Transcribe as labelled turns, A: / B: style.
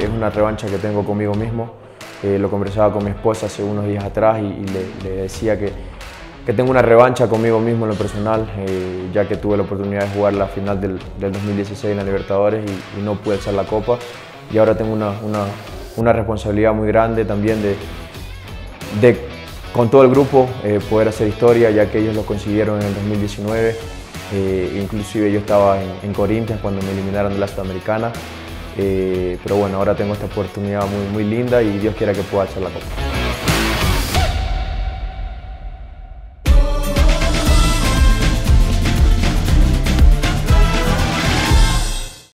A: es una revancha que tengo conmigo mismo. Lo conversaba con mi esposa hace unos días atrás y le decía que tengo una revancha conmigo mismo en lo personal, ya que tuve la oportunidad de jugar la final del 2016 en la Libertadores y no pude alzar la copa. Y ahora tengo una responsabilidad muy grande también de con todo el grupo poder hacer historia, ya que ellos lo consiguieron en el 2019. Inclusive yo estaba en Corinthians cuando me eliminaron de la Sudamericana. Pero bueno, ahora tengo esta oportunidad muy linda y Dios quiera que pueda echar la copa.